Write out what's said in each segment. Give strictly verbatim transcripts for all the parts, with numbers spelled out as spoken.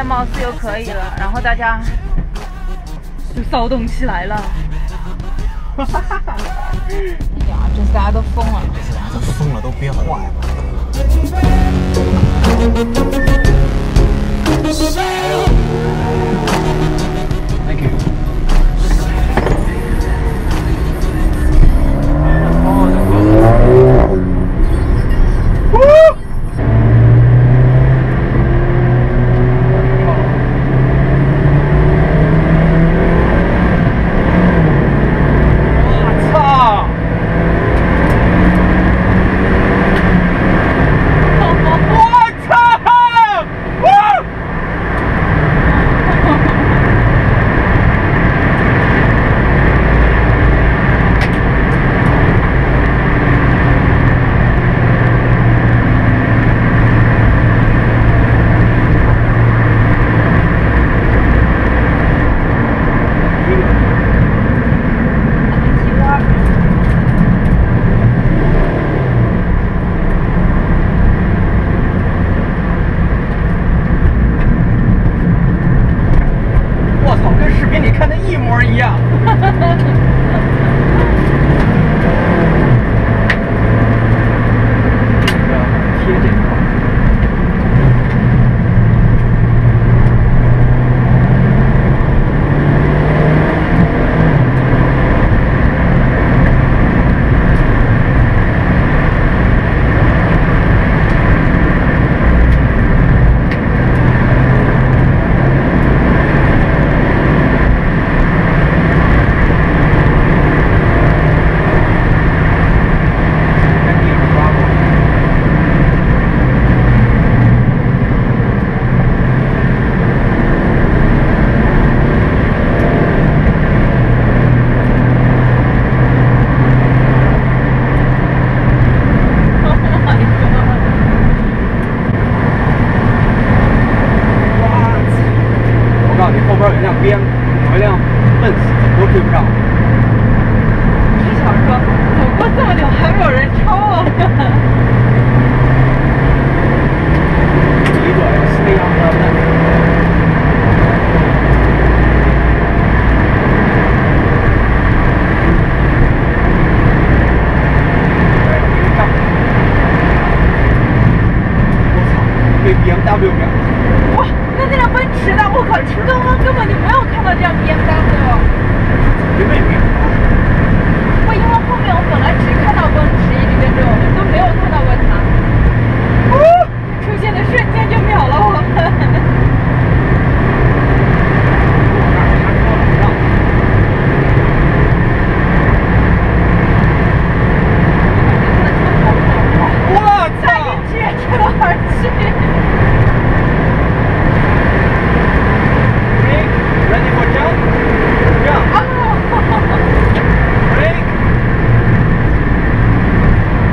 貌似又可以了，然后大家就骚动起来了。哈哈哈！呀，这次大家都疯了， 大家都疯了，都别坏了。 Thank you.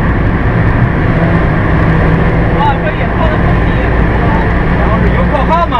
哇，这远方的风景，然后是 Yokohama。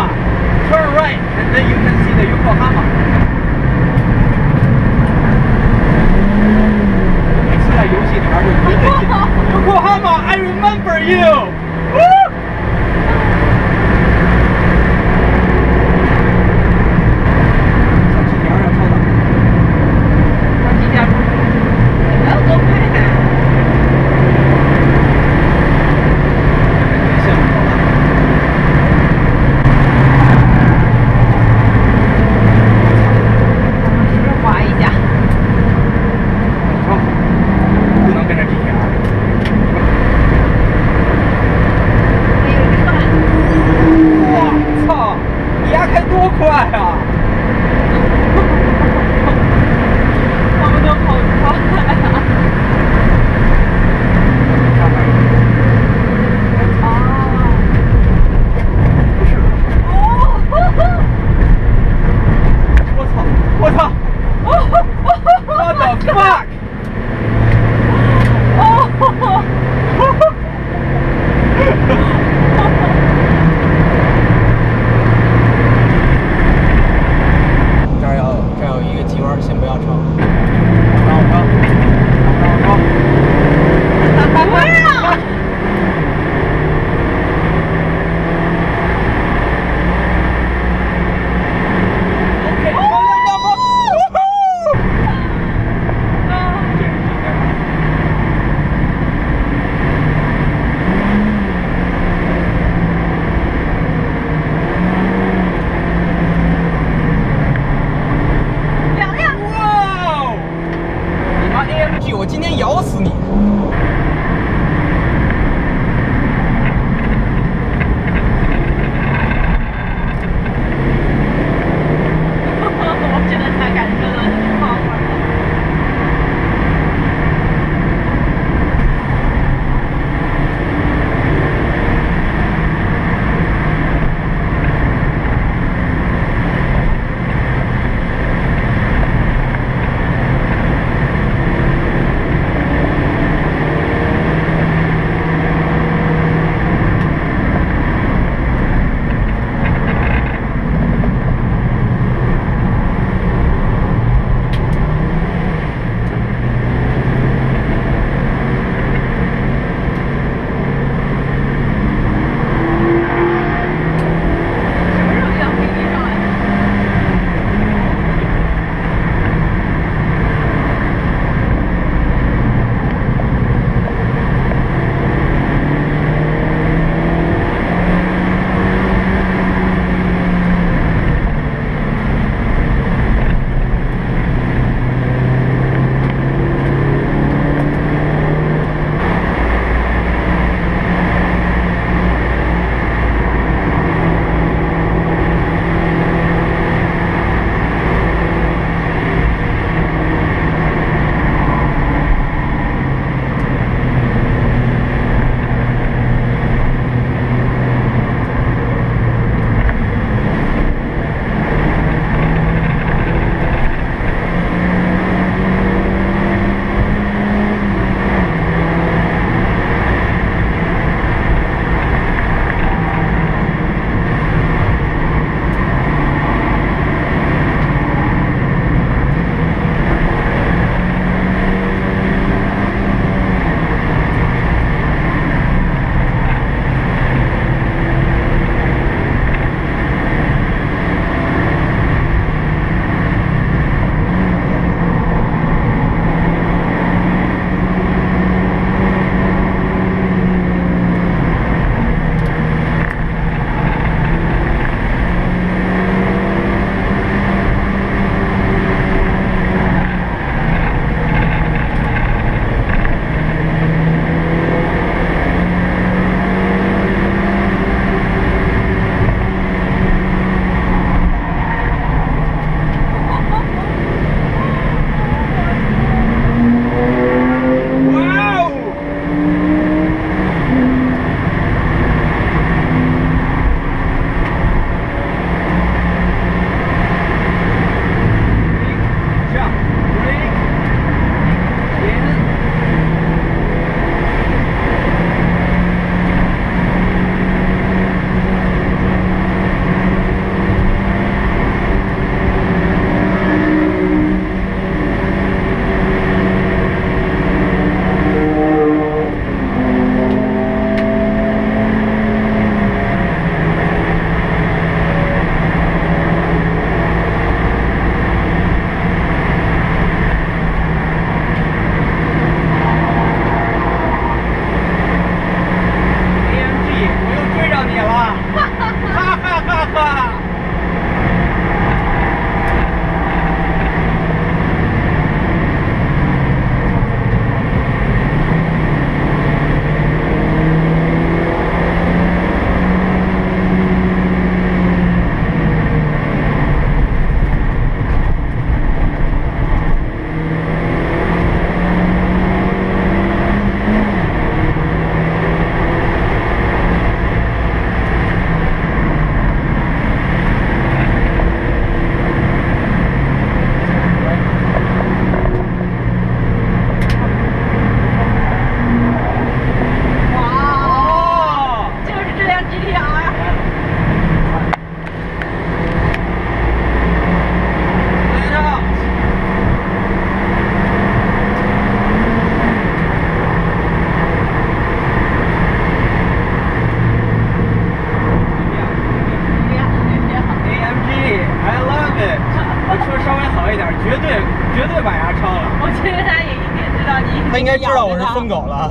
他应该知道我是疯狗了。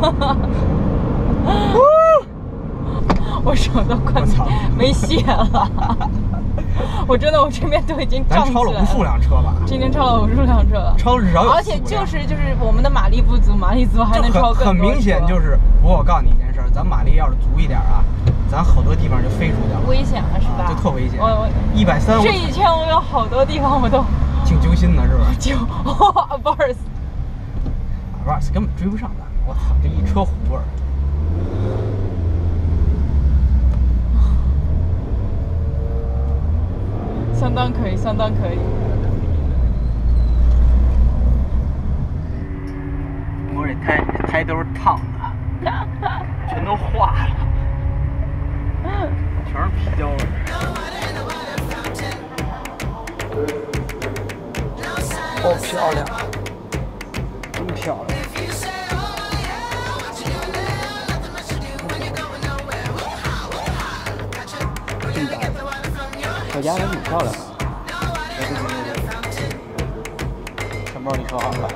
我手都快没血了。我真的，我这边都已经胀起来了。 咱超了无数辆车吧？ 今天超了无数辆车了， 超至少有。 而且就是就是我们的马力不足，马力足还能超更多。 很明显就是，不过我告诉你一件事，咱马力要是足一点啊，咱好多地方就飞出去了， 危险了是吧？ 就特危险。 我我一百三， 这一圈我有好多地方我都挺揪心的，是吧？ 揪，阿巴尔斯， 阿巴尔斯根本追不上咱。我操，这一车虎味儿。 相当可以，相当可以。 我这胎这胎都是烫的，全都化了，全是皮胶的。哦，漂亮，真漂亮。真白。小家还挺漂亮的，对对对对，钱包你收好了。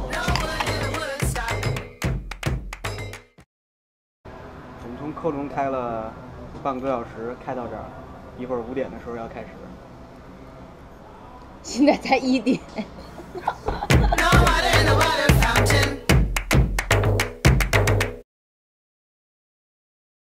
我们从科隆开了半个多小时，开到这儿，一会儿五点的时候要开始。 现在才一点。